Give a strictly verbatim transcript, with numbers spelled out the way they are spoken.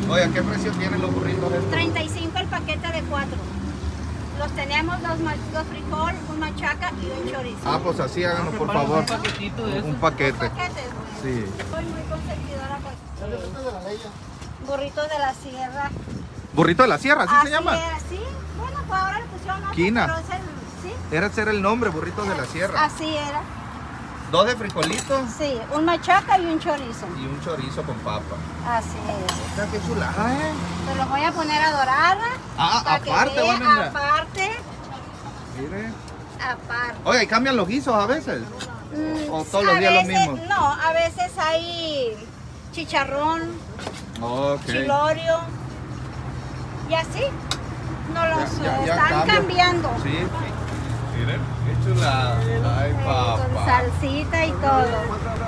Oye, ¿qué precio tienen los burritos estos? treinta y cinco el paquete de cuatro. Los tenemos dos, ma- dos frijol, un machaca y un chorizo. Ah, pues así háganos, por favor. Un paquetito de Un eso. paquete. Paquetes, bueno. Sí. Soy muy consentidora pues. Burritos de la sierra. Burrito de la Sierra, ¿así se llama? Era, sí. Bueno, pues ahora le pusieron otro, Quina. pero es el- sí. Era ese era el nombre, Burritos de la Sierra. Así era. Dos de frijolitos Sí, un machaca y un chorizo. y un chorizo con papa. Así es. Mira qué chulada, ¿eh? Se los voy a poner a dorar. Ah, para que aparte vea, van a andar. Aparte, Mire. aparte. Oye, ¿y cambian los guisos a veces? Mm, ¿O todos los a días lo veces- mismo? No, a veces hay chicharrón, Ok. chilorio y así. No los Ya- ya- eh, ya están cambia. cambiando. Sí. Miren, qué chulada. Ay, Eh, con papá. salsita y todo.